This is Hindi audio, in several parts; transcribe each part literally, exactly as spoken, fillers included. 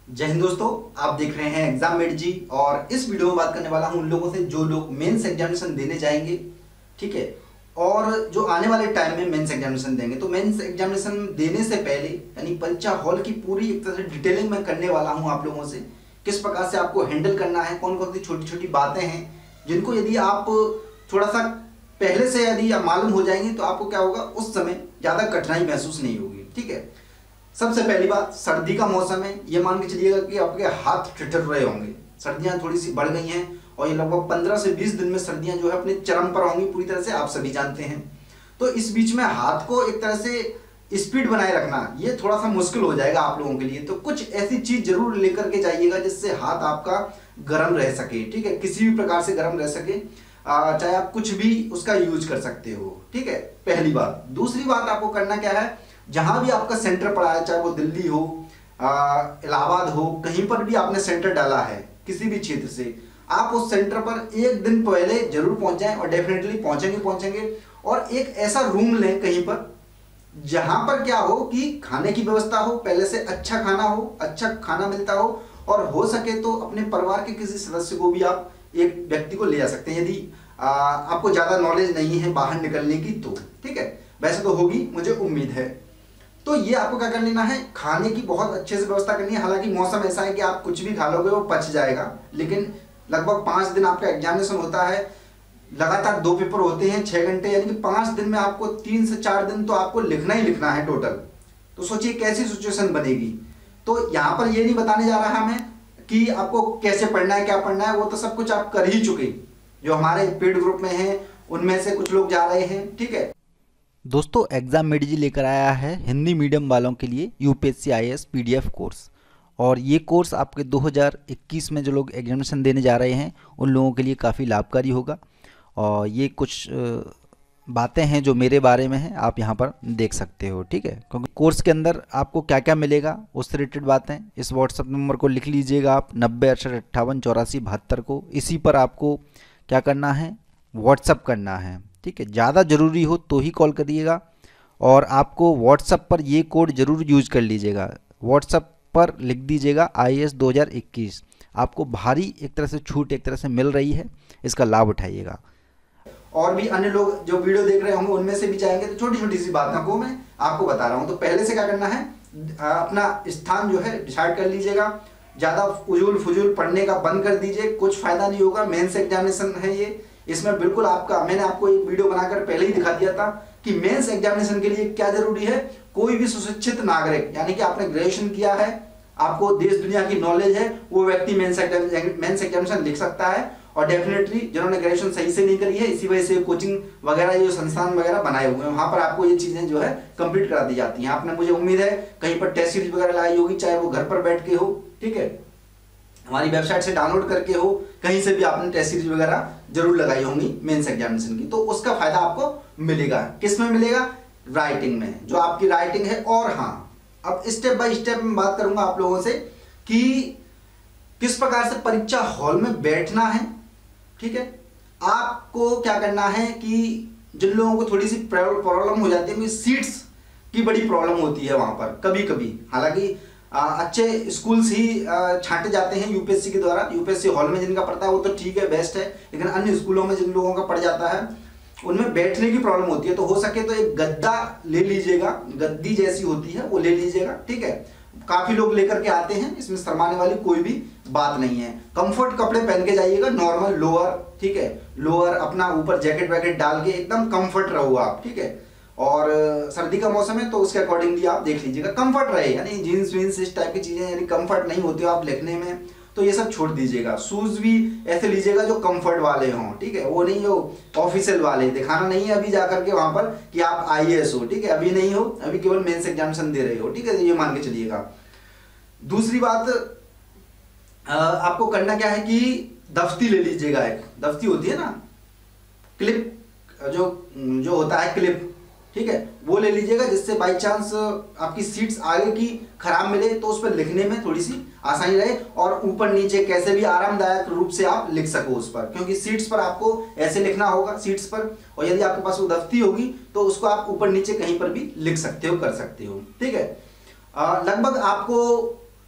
जय हिंद दोस्तों, आप देख रहे हैं एग्जाम मेट जी। और इस वीडियो में बात करने वाला हूं उन लोगों से जो लोग मेंस एग्जामिनेशन देने जाएंगे, ठीक है, और जो आने वाले टाइम में मेंस एग्जामिनेशन देंगे। तो मेंस एग्जामिनेशन देने से पहले यानी परीक्षा हॉल की पूरी एक तरह से डिटेलिंग में करने वाला हूं आप लोगों से, किस प्रकार से आपको हैंडल करना है, कौन कौन सी छोटी छोटी बातें हैं जिनको यदि आप थोड़ा सा पहले से यदि आप मालूम हो जाएंगे तो आपको क्या होगा, उस समय ज़्यादा कठिनाई महसूस नहीं होगी। ठीक है, सबसे पहली बात, सर्दी का मौसम है, ये मान के चलिएगा कि आपके हाथ ठिठुर रहे होंगे। सर्दियां थोड़ी सी बढ़ गई हैं और ये लगभग पंद्रह से बीस दिन में सर्दियां जो है अपने चरम पर होंगी, पूरी तरह से आप सभी जानते हैं। तो इस बीच में हाथ को एक तरह से स्पीड बनाए रखना ये थोड़ा सा मुश्किल हो जाएगा आप लोगों के लिए। तो कुछ ऐसी चीज जरूर लेकर के जाइएगा जिससे हाथ आपका गर्म रह सके। ठीक है, किसी भी प्रकार से गर्म रह सके, चाहे आप कुछ भी उसका यूज कर सकते हो। ठीक है, पहली बात। दूसरी बात आपको करना क्या है, जहां भी आपका सेंटर पड़ा है, चाहे वो दिल्ली हो, इलाहाबाद हो, कहीं पर भी आपने सेंटर डाला है किसी भी क्षेत्र से, आप उस सेंटर पर एक दिन पहले जरूर पहुंच जाएं और डेफिनेटली पहुंचेंगे पहुंचेंगे और एक ऐसा रूम लें कहीं पर जहां पर क्या हो कि खाने की व्यवस्था हो, पहले से अच्छा खाना हो, अच्छा खाना मिलता हो, और हो सके तो अपने परिवार के किसी सदस्य को भी आप एक व्यक्ति को ले जा सकते हैं यदि आ, आपको ज्यादा नॉलेज नहीं है बाहर निकलने की तो। ठीक है, वैसे तो होगी मुझे उम्मीद है। तो ये आपको क्या कर लेना है, खाने की बहुत अच्छे से व्यवस्था करनी है। हालांकि मौसम ऐसा है कि आप कुछ भी खा लोगे वो पच जाएगा, लेकिन लगभग पाँच दिन आपका एग्जामिनेशन होता है, लगातार दो पेपर होते हैं छः घंटे, यानी कि पाँच दिन में आपको तीन से चार दिन तो आपको लिखना ही लिखना है टोटल। तो सोचिए कैसी सिचुएशन बनेगी। तो यहाँ पर ये नहीं बताने जा रहा मैं कि आपको कैसे पढ़ना है, क्या पढ़ना है, वो तो सब कुछ आप कर ही चुके। जो हमारे पेड ग्रुप में हैं उनमें से कुछ लोग जा रहे हैं। ठीक है दोस्तों, एग्ज़ाम मेट जी लेकर आया है हिंदी मीडियम वालों के लिए यूपीएससी आईएएस पीडीएफ कोर्स। और ये कोर्स आपके दो हज़ार इक्कीस में जो लोग एग्जामिनेशन देने जा रहे हैं उन लोगों के लिए काफ़ी लाभकारी होगा। और ये कुछ बातें हैं जो मेरे बारे में हैं, आप यहाँ पर देख सकते हो। ठीक है, क्योंकि कोर्स के अंदर आपको क्या क्या मिलेगा उससे रिलेटेड बातें इस व्हाट्सएप नंबर को लिख लीजिएगा आप, नब्बे अड़सठ अट्ठावन चौरासी बहत्तर को। इसी पर आपको क्या करना है, व्हाट्सएप करना है। ठीक है, ज़्यादा ज़रूरी हो तो ही कॉल करिएगा। और आपको व्हाट्सएप पर ये कोड ज़रूर यूज कर लीजिएगा। व्हाट्सएप पर लिख दीजिएगा आई ए एस दो हज़ार इक्कीस। आपको भारी एक तरह से छूट एक तरह से मिल रही है, इसका लाभ उठाइएगा। और भी अन्य लोग जो वीडियो देख रहे होंगे उनमें से भी जाएंगे, तो छोटी छोटी सी बातों को मैं आपको बता रहा हूँ। तो पहले से क्या करना है, अपना स्थान जो है डिसाइड कर लीजिएगा। ज़्यादा उजूल फुजूल पढ़ने का बंद कर दीजिए, कुछ फायदा नहीं होगा। मेंस एग्जामिनेशन है ये, इसमें बिल्कुल आपका, मैंने आपको एक वीडियो बनाकर पहले ही दिखा दिया था कि मेंस एग्जामिनेशन के लिए क्या जरूरी है। कोई भी सुशिक्षित नागरिक, यानी कि आपने ग्रेजुएशन किया है, आपको देश दुनिया की नॉलेज है, वो व्यक्ति मेंस मेंस एग्जामिनेशन लिख सकता है। और डेफिनेटली जिन्होंने ग्रेजुएशन सही से नहीं करी है, इसी वजह से कोचिंग वगैरह जो संस्थान वगैरह बनाए हुए हैं वहां पर आपको ये चीजें जो है कंप्लीट करा दी जाती हैं। आपने, मुझे उम्मीद है, कहीं पर टेस्ट सीरीज वगैरह लगाई होगी, चाहे वो घर पर बैठ के हो, ठीक है, हमारी वेबसाइट से डाउनलोड करके हो, कहीं से भी आपने टेस्ट सीरीज वगैरह जरूर लगाई होंगी मेंस एग्जामिनेशन की। तो उसका फायदा आपको मिलेगा। किस में मिलेगा, राइटिंग में, जो आपकी राइटिंग है। और हाँ, अब स्टेप बाय स्टेप में बात करूंगा आप लोगों से कि किस प्रकार से परीक्षा हॉल में बैठना है। ठीक है, आपको क्या करना है कि जिन लोगों को थोड़ी सी प्रॉब्लम हो जाती है, सीट्स की बड़ी प्रॉब्लम होती है वहां पर कभी कभी। हालांकि अच्छे स्कूल्स ही छांटे जाते हैं यूपीएससी के द्वारा, यूपीएससी हॉल में जिनका पड़ता है वो तो ठीक है, बेस्ट है, लेकिन अन्य स्कूलों में जिन लोगों का पड़ जाता है उनमें बैठने की प्रॉब्लम होती है। तो हो सके तो एक गद्दा ले लीजिएगा, गद्दी जैसी होती है वो ले लीजिएगा। ठीक है, काफी लोग लेकर के आते हैं, इसमें शर्माने वाली कोई भी बात नहीं है। कंफर्ट कपड़े पहन के जाइएगा, नॉर्मल लोअर, ठीक है, लोअर अपना ऊपर जैकेट वैकेट डाल के एकदम कंफर्ट रहो आप। ठीक है, और सर्दी का मौसम है तो उसके अकॉर्डिंगली आप देख लीजिएगा, कंफर्ट रहे, यानी जीन्स वीन्स इस टाइप की चीजें यानी कंफर्ट नहीं होती हो आप लिखने में, तो ये सब छोड़ दीजिएगा। शूज भी ऐसे लीजिएगा जो कंफर्ट वाले हों। ठीक है, वो नहीं जो ऑफिशियल वाले, दिखाना नहीं है अभी जाकर के वहां पर कि आप आई ए एस हो। ठीक है, अभी नहीं हो, अभी केवल मेंस एग्जामिनेशन दे रहे हो। ठीक है, ये मान के चलिएगा। दूसरी बात, आपको करना क्या है कि दफ्ती ले लीजिएगा। एक दफ्ती होती है ना, क्लिप जो जो होता है क्लिप, ठीक है, वो ले लीजिएगा, जिससे बाई चांस आपकी सीट्स आगे की खराब मिले तो उस पर लिखने में थोड़ी सी आसानी रहे, और ऊपर नीचे कैसे भी आरामदायक रूप से आप लिख सको उस पर, क्योंकि सीट्स पर आपको ऐसे लिखना होगा सीट्स पर। और यदि आपके पास वो दफ्ती होगी तो उसको आप ऊपर नीचे कहीं पर भी लिख सकते हो, कर सकते हो। ठीक है, लगभग आपको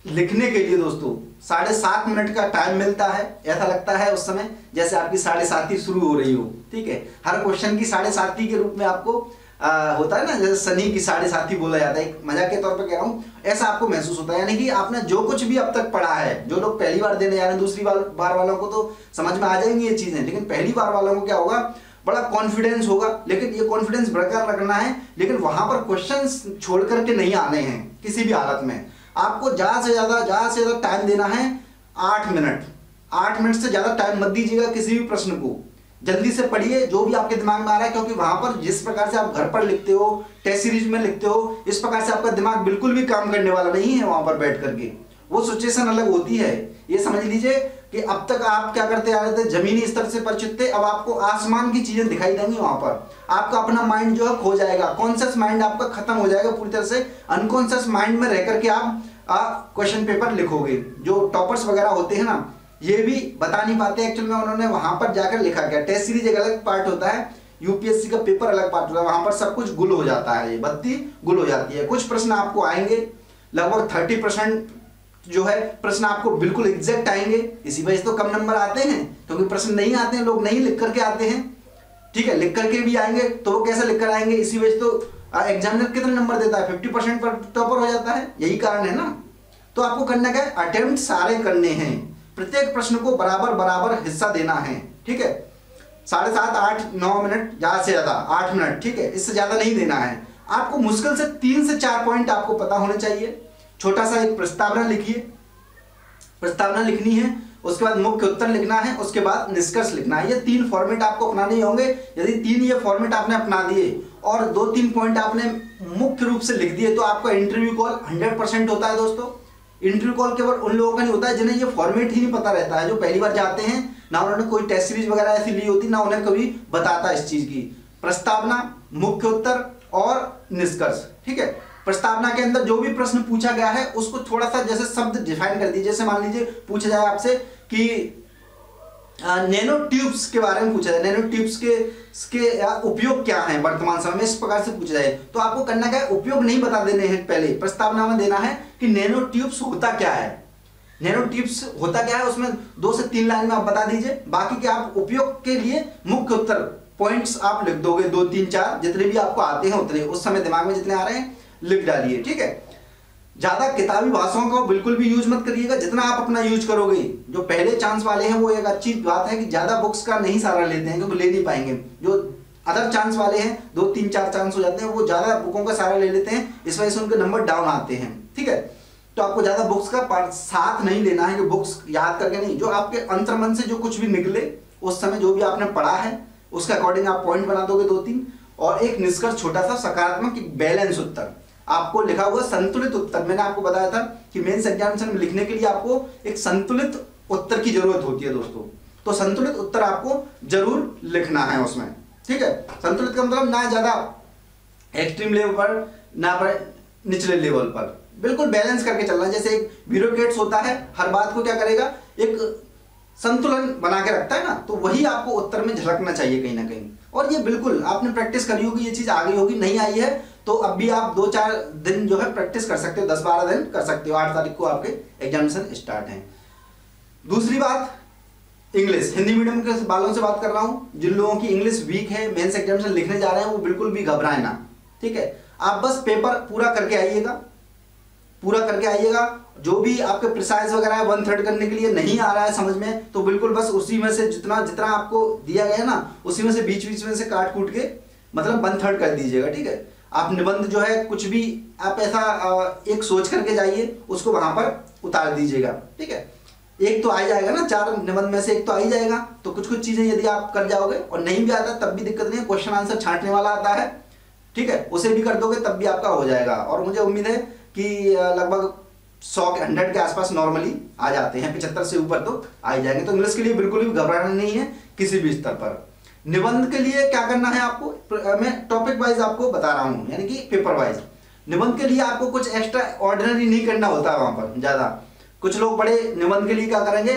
लिखने के लिए दोस्तों साढ़े सात मिनट का टाइम मिलता है। ऐसा लगता है उस समय जैसे आपकी साढ़े साती शुरू हो रही हो, ठीक है। हर क्वेश्चन की साढ़े साती के रूप में आपको आ, होता है ना, जैसे शनि की साढ़े साती बोला जाता है, एक मजाक के तौर पर कह रहा हूँ, ऐसा आपको महसूस होता है। यानी कि आपने जो कुछ भी अब तक पढ़ा है, जो लोग पहली बार देने जा रहे हैं, दूसरी बार बार वालों को तो समझ में आ जाएंगी ये चीजें, लेकिन पहली बार वालों को क्या होगा, बड़ा कॉन्फिडेंस होगा। लेकिन ये कॉन्फिडेंस बरकरार रखना है, लेकिन वहां पर क्वेश्चंस छोड़ करके नहीं आने हैं किसी भी हालत में। आपको ज्यादा से ज्यादा ज्यादा से ज्यादा टाइम देना है आठ मिनट। आठ मिनट से ज्यादा टाइम मत दीजिएगा किसी भी प्रश्न को। जल्दी से पढ़िए जो भी आपके दिमाग में आ रहा है, क्योंकि वहां पर जिस प्रकार से आप घर पर लिखते हो, टेस्ट सीरीज में लिखते हो, इस प्रकार से आपका दिमाग बिल्कुल भी काम करने वाला नहीं है वहां पर बैठ करके। वो सिचुएशन अलग होती है। ये समझ लीजिए कि अब तक आप क्या करते आ रहे थे, जमीनी स्तर से परिचित थे, अब आपको आसमान की चीजें दिखाई देंगी। वहां पर आपका अपना माइंड जो है खो जाएगा, कॉन्शियस माइंड आपका खत्म हो जाएगा पूरी तरह से। अनकॉन्शियस माइंड में रह करके आप क्वेश्चन पेपर लिखोगे। जो टॉपर्स वगैरह होते हैं ना, ये भी बता नहीं पाते एक्चुअल में उन्होंने वहां पर जाकर लिखा क्या। टेस्ट सीरीज एक अलग पार्ट होता है, यूपीएससी का पेपर अलग पार्ट होता है, वहां पर सब कुछ गुल हो जाता है, ये बत्ती गुल हो जाती है। कुछ प्रश्न आपको आएंगे, लगभग थर्टी परसेंट जो है प्रश्न आपको बिल्कुल एग्जैक्ट आएंगे। इसी वजह से तो कम नंबर आते हैं, क्योंकि प्रश्न नहीं आते हैं, लोग नहीं लिख करके आते हैं, ठीक है। लिख करके भी आएंगे तो वो कैसे लिख कर आएंगे, इसी वजह से तो एग्जामिनर कितने नंबर देता है, फिफ्टी परसेंट पर टॉपर हो जाता है, यही कारण है ना। तो आपको करना क्या है, अटेम्प्ट सारे करने हैं, प्रत्येक प्रश्न को बराबर बराबर हिस्सा देना है, ठीक है। साढ़े सात आठ नौ मिनट, ज्यादा से ज्यादा आठ मिनट, ठीक है, इससे ज्यादा नहीं देना है। आपको मुश्किल से तीन से चार पॉइंट आपको पता होने चाहिए। छोटा सा एक प्रस्तावना लिखिए, प्रस्तावना लिखनी है, उसके बाद मुख्य उत्तर लिखना है, उसके बाद निष्कर्ष लिखना है। ये तीन फॉर्मेट आपको अपनाने होंगे। यदि तीन ये फॉर्मेट आपने अपना दिए और दो तीन पॉइंट आपने मुख्य रूप से लिख दिए, तो आपका इंटरव्यू कॉल हंड्रेड परसेंट होता है दोस्तों। इंटरव्यू कॉल केवल उन लोगों का नहीं होता है जिन्हें ये फॉर्मेट ही नहीं पता रहता है, जो पहली बार जाते हैं, ना उन्होंने कोई टेस्ट सीरीज वगैरह ऐसी ली होती, ना उन्हें कभी बताता इस चीज की। प्रस्तावना, मुख्य उत्तर और निष्कर्ष, ठीक है। प्रस्तावना के अंदर जो भी प्रश्न पूछा गया है उसको थोड़ा सा जैसे शब्द डिफाइन कर दीजिए। जैसे मान लीजिए पूछा जाए आपसे कि नैनो ट्यूब्स के बारे में पूछा जाए, नैनो ट्यूब्स के के उपयोग क्या हैं वर्तमान समय में, इस प्रकार से पूछा जाए, तो आपको करना क्या है, उपयोग नहीं बता देने हैं, पहले प्रस्तावना में देना है कि नैनो ट्यूब्स होता क्या है। नैनो ट्यूब्स होता क्या है, उसमें दो से तीन लाइन में आप बता दीजिए। बाकी के आप उपयोग के लिए मुख्य उत्तर पॉइंट्स आप लिख दोगे, दो तीन चार जितने भी आपको आते हैं उतने, उस समय दिमाग में जितने आ रहे हैं लिख डालिए, ठीक है। ज्यादा किताबी भाषाओं का बिल्कुल भी यूज मत करिएगा। जितना आप अपना यूज करोगे, जो पहले चांस वाले हैं वो एक अच्छी बात है कि ज्यादा बुक्स का नहीं सहारा लेते हैं, क्योंकि ले नहीं पाएंगे। जो अदर चांस वाले हैं, दो तीन चार चांस हो जाते हैं, वो ज्यादा बुकों का सहारा ले लेते हैं, इस वजह से उनके नंबर डाउन आते हैं, ठीक है। तो आपको ज्यादा बुक्स का साथ नहीं लेना है कि बुक्स याद करके नहीं, जो आपके अंतर्मन से जो कुछ भी निकले उस समय जो भी आपने पढ़ा है उसके अकॉर्डिंग आप पॉइंट बना दोगे दो तीन, और एक निष्कर्ष छोटा सा सकारात्मक बैलेंस उत्तर। आपको लिखा हुआ संतुलित उत्तर, मैंने आपको बताया था कि मेंस एग्जामिनेशन में लिखने के लिए आपको एक संतुलित उत्तर की जरूरत होती है दोस्तों। तो संतुलित उत्तर आपको जरूर लिखना है उसमें, ठीक है। संतुलित का मतलब ना ज्यादा एक्सट्रीम लेवल पर, ना पर निचले लेवल पर, बिल्कुल बैलेंस करके चलना। जैसे एक ब्यूरोक्रेट्स होता है, हर बात को क्या करेगा, एक संतुलन बना के रखता है ना, तो वही आपको उत्तर में झलकना चाहिए कहीं ना कहीं। और ये बिल्कुल आपने प्रैक्टिस करी होगी, ये चीज आ गई होगी, नहीं आई है तो अब भी आप दो चार दिन जो है प्रैक्टिस कर सकते हो, दस बारह दिन कर सकते हो। आठ तारीख को आपके एग्जामिनेशन स्टार्ट है। दूसरी बात, इंग्लिश, हिंदी मीडियम के बालों से बात कर रहा हूं। जिन लोगों की इंग्लिश वीक है, मेंस एग्जामिनेशन लिखने जा रहे हैं, वो बिल्कुल भी घबराए ना, ठीक है। आप बस पेपर पूरा करके आइएगा, पूरा करके आइएगा। जो भी आपके प्रिसाइज वगैरह है वन थर्ड करने के लिए नहीं आ रहा है समझ में, तो बिल्कुल बस उसी में से जितना जितना आपको दिया गया ना, उसी में से बीच बीच में से काट कूट के मतलब वन थर्ड कर दीजिएगा, ठीक है। आप निबंध जो है कुछ भी आप ऐसा एक सोच करके जाइए, उसको वहां पर उतार दीजिएगा, ठीक है। एक तो आ जाएगा ना, चार निबंध में से एक तो आ ही जाएगा। तो कुछ कुछ चीजें यदि आप कर जाओगे, और नहीं भी आता तब भी दिक्कत नहीं है, क्वेश्चन आंसर छांटने वाला आता है, ठीक है, उसे भी कर दोगे तब भी आपका हो जाएगा। और मुझे उम्मीद है कि लगभग सौ के हंड्रेड के आसपास नॉर्मली आ जाते हैं, पिछहत्तर से ऊपर तो आ ही जाएंगे। तो इंग्लिश के लिए बिल्कुल भी घबराना नहीं है किसी भी स्तर पर। निबंध के लिए क्या करना है आपको, मैं टॉपिक वाइज आपको बता रहा हूं, यानी कि पेपर वाइज। निबंध के लिए आपको कुछ एक्स्ट्रा ऑर्डिनरी नहीं करना होता है वहां पर ज्यादा। कुछ लोग बड़े निबंध के लिए क्या करेंगे,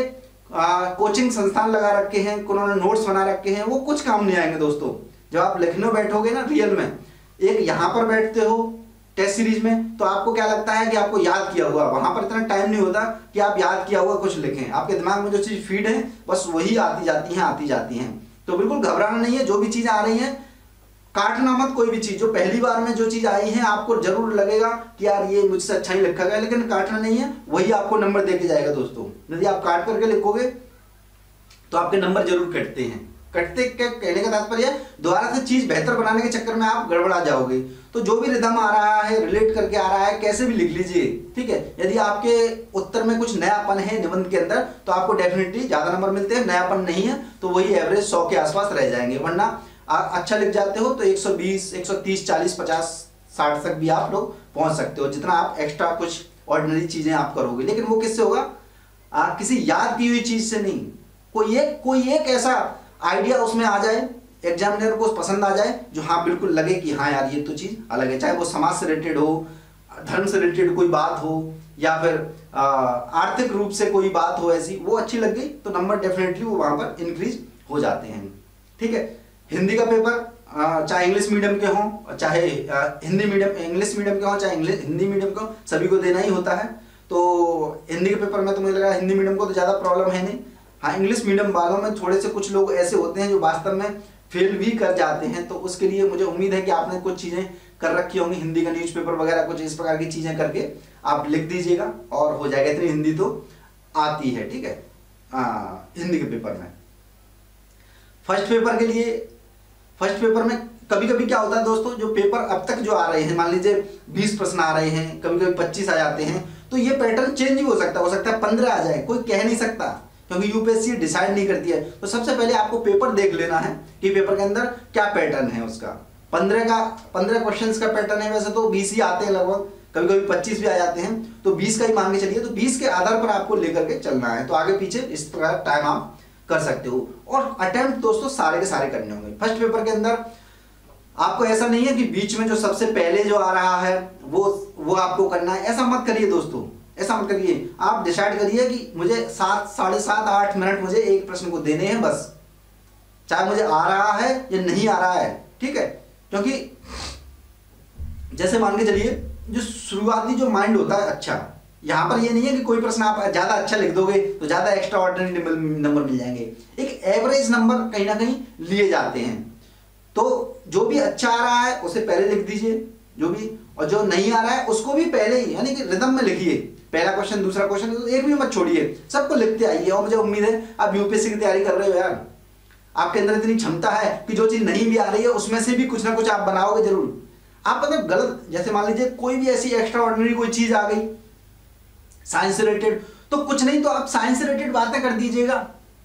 आ, कोचिंग संस्थान लगा रखे हैं, उन्होंने नोट्स बना रखे हैं, वो कुछ काम नहीं आएंगे दोस्तों। जब आप लिखने बैठोगे ना रियल में, एक यहाँ पर बैठते हो, टेस्ट सीरीज में, तो आपको क्या लगता है कि आपको याद किया हुआ, वहां पर इतना टाइम नहीं होता कि आप याद किया हुआ कुछ लिखें। आपके दिमाग में जो चीज फीड है बस वही आती जाती हैं आती जाती हैं। तो बिल्कुल घबराना नहीं है, जो भी चीजें आ रही हैं काटना मत। कोई भी चीज जो पहली बार में जो चीज आई है आपको जरूर लगेगा कि यार ये मुझसे अच्छा ही लिखा गया, लेकिन काटना नहीं है, वही आपको नंबर देके जाएगा दोस्तों। यदि आप काट करके लिखोगे तो आपके नंबर जरूर कटते हैं। कटते के कहने का तात्पर्य दोबारा से चीज बेहतर बनाने के चक्कर में आप गड़बड़ा जाओगे। तो जो भी रिदम आ रहा है, रिलेट करके आ रहा है, कैसे भी लिख लीजिए, ठीक है। यदि आपके उत्तर में कुछ नयापन है निबंध के अंदर तो आपको डेफिनेटली ज्यादा नंबर मिलते हैं। नयापन नहीं है तो वही एवरेज सौ के आसपास रह जाएंगे। वरना आप अच्छा लिख जाते हो तो एक सौ बीस, एक सौ तीस, चालीस, पचास, साठ तक भी आप लोग पहुंच सकते हो, जितना आप एक्स्ट्रा कुछ ऑर्डिनरी चीजें आप करोगे। लेकिन वो किससे होगा? आप किसी याद की हुई चीज से नहीं। कोई एक कोई एक ऐसा आइडिया उसमें आ जाए, एग्जामिनर को पसंद आ जाए, जो हाँ बिल्कुल लगे कि हाँ यार ये तो चीज अलग है। चाहे वो समाज से रिलेटेड हो, धर्म से रिलेटेड कोई बात हो, या फिर आर्थिक रूप से कोई बात हो, ऐसी वो अच्छी लग गई तो नंबर डेफिनेटली वो वहां पर इंक्रीज हो जाते हैं, ठीक है। हिंदी का पेपर चाहे इंग्लिश मीडियम के हों, चाहे हिंदी मीडियम इंग्लिश मीडियम के हों, चाहे इंग्लिश हिंदी मीडियम के हों, सभी को देना ही होता है। तो हिंदी के पेपर में तो मुझे लगा हिंदी मीडियम को तो ज्यादा प्रॉब्लम है नहीं। हाँ, इंग्लिश मीडियम वालों में थोड़े से कुछ लोग ऐसे होते हैं जो वास्तव में फेल भी कर जाते हैं। तो उसके लिए मुझे उम्मीद है कि आपने कुछ चीजें कर रखी होंगी, हिंदी का न्यूज़पेपर वगैरह कुछ इस प्रकार की चीजें करके आप लिख दीजिएगा और हो जाएगा। इतनी हिंदी तो आती है, ठीक है। आ, हिंदी के पेपर में फर्स्ट पेपर के लिए फर्स्ट पेपर में कभी कभी क्या होता है दोस्तों, जो पेपर अब तक जो आ रहे हैं, मान लीजिए बीस प्रश्न आ रहे हैं, कभी कभी पच्चीस आ जाते हैं, तो ये पैटर्न चेंज भी हो सकता है। हो सकता है पंद्रह आ जाए, कोई कह नहीं सकता, क्योंकि यूपीएससी डिसाइड नहीं करती है। तो सबसे पहले आपको पेपर देख लेना है कि पेपर के अंदर क्या पैटर्न है उसका। पंद्रह का पंद्रह क्वेश्चंस का पैटर्न है, वैसे तो बीस ही आते हैं लगभग, कभी कभी पच्चीस भी आ जाते हैं, तो बीस का ही मान के चलिए। तो बीस के आधार पर आपको लेकर के चलना है, तो आगे पीछे इस प्रकार टाइम आप कर सकते हो। और अटेम्प्ट दोस्तों सारे के सारे करने होंगे। फर्स्ट पेपर के अंदर आपको ऐसा नहीं है कि बीच में जो सबसे पहले जो आ रहा है वो वो आपको करना है, ऐसा मत करिए दोस्तों, ऐसा मत करिए। आप डिसाइड करिए कि मुझे सात साढ़े सात आठ मिनट मुझे एक प्रश्न को देने हैं बस, चाहे मुझे आ रहा है या नहीं आ रहा है, ठीक है। क्योंकि जैसे मान के चलिए जो शुरुआती जो माइंड होता है अच्छा, यहाँ पर ये नहीं है कि कोई प्रश्न आप ज्यादा अच्छा लिख दोगे तो ज्यादा एक्स्ट्रा ऑर्डिनरी नंबर मिल जाएंगे। एक एवरेज नंबर कहीं ना कहीं लिए जाते हैं। तो जो भी अच्छा आ रहा है उसे पहले लिख दीजिए, जो भी, और जो नहीं आ रहा है उसको भी पहले ही, यानी कि रिदम में लिखिए। पहला क्वेश्चन, दूसरा क्वेश्चन, तो एक भी मत छोड़िए, सबको लिखते आइए। और मुझे उम्मीद है आप यूपीएससी की तैयारी कर रहे हो यार, आपके अंदर इतनी क्षमता है कि जो चीज नहीं भी आ रही है उसमें से भी कुछ ना कुछ आप बनाओगे जरूर। आप मतलब गलत, जैसे मान लीजिए कोई भी ऐसी एक्स्ट्रा ऑर्डिनरी कोई चीज आ गई साइंस से रिलेटेड, तो कुछ नहीं तो आप साइंस से रिलेटेड बातें कर दीजिएगा।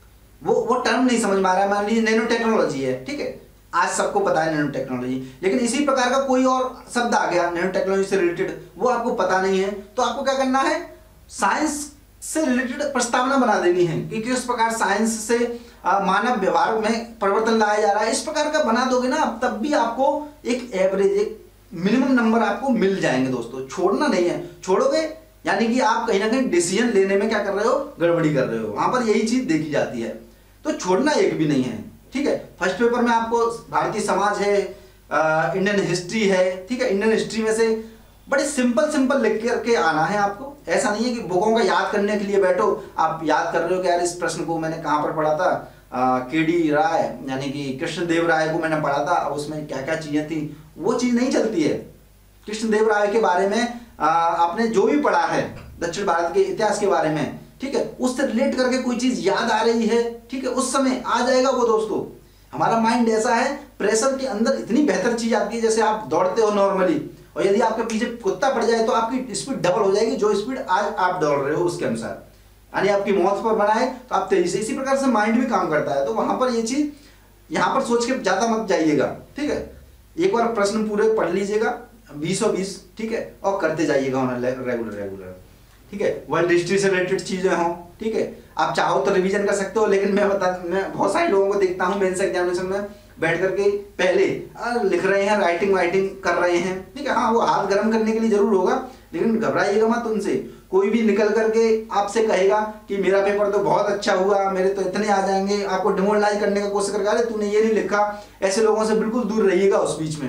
वो वो टर्म नहीं समझ में आ रहा है, मान लीजिए नैनो टेक्नोलॉजी है, ठीक है, आज सबको पता है नैनो टेक्नोलॉजी, लेकिन इसी प्रकार का कोई और शब्द आ गया नैनो टेक्नोलॉजी से रिलेटेड, वो आपको पता नहीं है, तो आपको क्या करना है, साइंस से रिलेटेड प्रस्तावना बना देनी है कि किस प्रकार साइंस से मानव व्यवहार में परिवर्तन लाया जा रहा है। इस प्रकार का बना दोगे ना, तब भी आपको एक एवरेज, एक मिनिमम नंबर आपको मिल जाएंगे दोस्तों। छोड़ना नहीं है, छोड़ोगे यानी कि आप कहीं ना कहीं डिसीजन लेने में क्या कर रहे हो, गड़बड़ी कर रहे हो। वहां पर यही चीज देखी जाती है, तो छोड़ना एक भी नहीं है, ठीक है। फर्स्ट पेपर में आपको भारतीय समाज है, इंडियन हिस्ट्री है, ठीक है। इंडियन हिस्ट्री में से बड़े सिंपल सिंपल लिख करके आना है आपको। ऐसा नहीं है कि बुकों का याद करने के लिए बैठो, आप याद कर रहे हो कि यार इस प्रश्न को मैंने कहाँ पर पढ़ा था, के डी राय यानी कि कृष्णदेव राय को मैंने पढ़ा था, उसमें क्या क्या चीजें थी, वो चीज नहीं चलती है। कृष्णदेव राय के बारे में आ, आपने जो भी पढ़ा है दक्षिण भारत के इतिहास के बारे में, ठीक है, उससे रिलेट करके कोई चीज याद आ रही है, ठीक है, उस समय आ जाएगा वो दोस्तों। हमारा माइंड ऐसा है, प्रेशर के अंदर इतनी बेहतर चीज आती है। जैसे आप दौड़ते हो नॉर्मली, और यदि आपके पीछे कुत्ता पड़ जाए तो आपकी स्पीड डबल हो जाएगी, जो स्पीड आज आप दौड़ रहे हो उसके अनुसार, यानी आपकी मौत पर बनाए तो आप तेजी से। इसी प्रकार से माइंड भी काम करता है, तो वहां पर ये चीज यहाँ पर सोच के ज्यादा मत जाइएगा, ठीक है। एक बार प्रश्न पूरे पढ़ लीजिएगा, बीसों बीस, ठीक है, और करते जाइएगा रेगुलर रेगुलर, ठीक है। वर्ल्ड हिस्ट्री से रिलेटेड चीजें हों, ठीक है, आप चाहो तो रिवीजन कर सकते हो, लेकिन मैं बता मैं बहुत सारे लोगों को देखता हूँ मेंस एग्जामिनेशन में बैठ करके पहले लिख रहे हैं, राइटिंग वाइटिंग कर रहे हैं, ठीक है। हाँ, वो हाथ गर्म करने के लिए जरूर होगा, लेकिन घबराइएगा मत उनसे। कोई भी निकल करके आपसे कहेगा कि मेरा पेपर तो बहुत अच्छा हुआ, मेरे तो इतने आ जाएंगे, आपको डिमोरलाइज करने का कोशिश करेगा, अरे तूने ये नहीं लिखा, ऐसे लोगों से बिल्कुल दूर रहिएगा उस बीच में।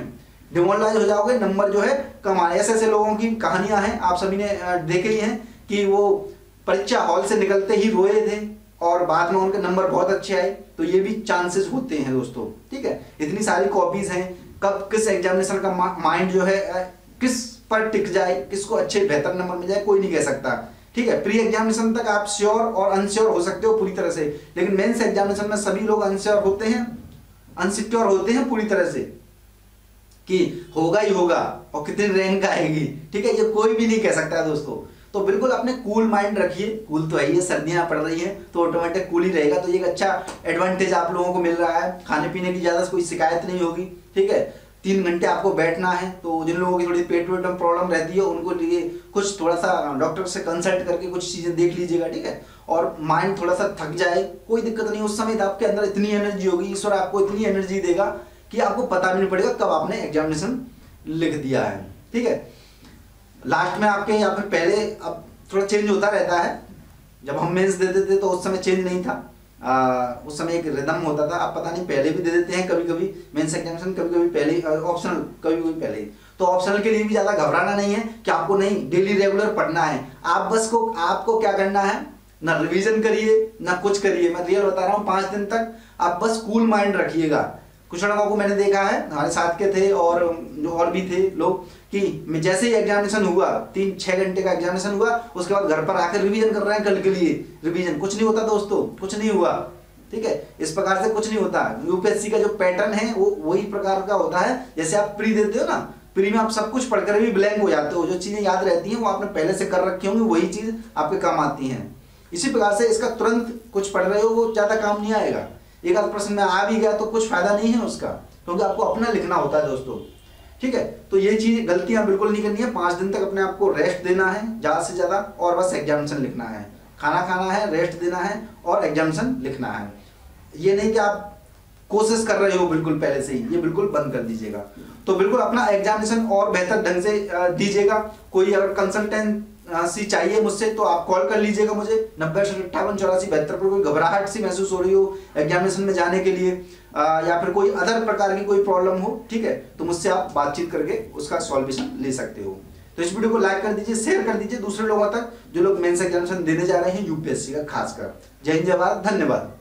डिमोरलाइज हो जाओगे, नंबर जो है कम आए। ऐसे ऐसे लोगों की कहानियां हैं, आप सभी ने देखे ही हैं कि वो परीक्षा हॉल से निकलते ही रोए थे और बाद में उनके नंबर बहुत अच्छे आए। तो ये भी चांसेस होते हैं दोस्तों, ठीक है। इतनी सारी कॉपीज हैं, कब किस एग्जामिनेशन का माइंड जो है किस पर टिक जाए, किसको अच्छे बेहतर नंबर मिल जाए, कोई नहीं कह सकता, ठीक है। प्री एग्जामिनेशन तक आप श्योर और अनश्योर हो सकते हो पूरी तरह से, लेकिन मेंस एग्जामिनेशन में सभी लोग अनश्योर होते हैं, अनसिक्योर होते हैं पूरी तरह से कि होगा ही होगा और कितनी रैंक आएगी, ठीक है। ये कोई भी नहीं कह सकता है दोस्तों। तो बिल्कुल अपने कूल माइंड रखिए, कूल तो है ही है, सर्दियां पड़ रही हैं तो ऑटोमेटिक कूल ही रहेगा। तो ये एक अच्छा एडवांटेज आप लोगों को मिल रहा है, खाने पीने की ज्यादा कोई शिकायत नहीं होगी, ठीक है। तीन घंटे आपको बैठना है, तो जिन लोगों की थोड़ी पेट वेट में प्रॉब्लम रहती है उनको लिए कुछ थोड़ा सा डॉक्टर से कंसल्ट करके कुछ चीजें देख लीजिएगा, ठीक है। और माइंड थोड़ा सा थक जाए कोई दिक्कत नहीं, उस समय आपके अंदर इतनी एनर्जी होगी, ईश्वर आपको इतनी एनर्जी देगा कि आपको पता भी नहीं पड़ेगा कब आपने एग्जामिनेशन लिख दिया है, ठीक है। लास्ट में आपके या फिर पहले, अब थोड़ा चेंज होता रहता है, जब हम मेंस देते थे तो उस समय चेंज नहीं था, आ, उस समय एक रिदम होता था। अब पता नहीं पहले भी दे देते हैं कभी कभी मेंस एग्जामिनेशन, कभी कभी पहले ऑप्शनल, कभी कभी पहले। तो ऑप्शनल के लिए भी ज्यादा घबराना नहीं है कि आपको नहीं डेली रेगुलर पढ़ना है। आप बस को आपको क्या करना है, ना रिवीजन करिए ना कुछ करिए, मैं रियल बता रहा हूँ। पांच दिन तक आप बस कूल माइंड रखिएगा। कुछ लोगों को मैंने देखा है, हमारे साथ के थे और जो और भी थे लोग, कि जैसे ही एग्जामिनेशन हुआ, तीन छह घंटे का एग्जामिनेशन हुआ, उसके बाद घर पर आकर रिवीजन कर रहे हैं कल के लिए। रिवीजन कुछ नहीं होता दोस्तों, कुछ नहीं हुआ, ठीक है। इस प्रकार से कुछ नहीं होता। यूपीएससी का जो पैटर्न है वो वही प्रकार का होता है। जैसे आप प्री देते हो ना, प्री में आप सब कुछ पढ़कर भी ब्लैंक हो जाते हो, जो चीजें याद रहती हैं वो आपने पहले से कर रखी होंगी, वही चीज आपके काम आती है। इसी प्रकार से इसका तुरंत कुछ पढ़ रहे हो वो ज्यादा काम नहीं आएगा। एक आध प्रश्न में आ भी गया तो कुछ फायदा नहीं है उसका, क्योंकि आपको अपना लिखना होता है दोस्तों, ठीक है। तो ये चीज गलतियां बिल्कुल नहीं करनी है। पांच दिन तक अपने आप को रेस्ट देना है ज्यादा से ज्यादा, और बस एग्जामिनेशन लिखना है। खाना खाना है, रेस्ट देना है और एग्जामिनेशन लिखना है। ये नहीं कि आप कोशिश कर रहे हो बिल्कुल पहले से ही, ये बिल्कुल बंद कर दीजिएगा। तो बिल्कुल अपना एग्जामिनेशन और बेहतर ढंग से दीजिएगा। कोई अगर कंसल्टेंट सी चाहिए मुझसे तो आप कॉल कर लीजिएगा मुझे, नब्बे अट्ठावन चौरासी बहत्तर पर। कोई घबराहट सी महसूस हो रही हो एग्जामिनेशन में जाने के लिए, आ, या फिर कोई अदर प्रकार की कोई प्रॉब्लम हो, ठीक है, तो मुझसे आप बातचीत करके उसका सॉल्यूशन ले सकते हो। तो इस वीडियो को लाइक कर दीजिए, शेयर कर दीजिए दूसरे लोगों तक जो लोग मेंस एग्जामिनेशन देने जा रहे हैं यूपीएससी का खासकर। जय हिंद, जय भारत, धन्यवाद।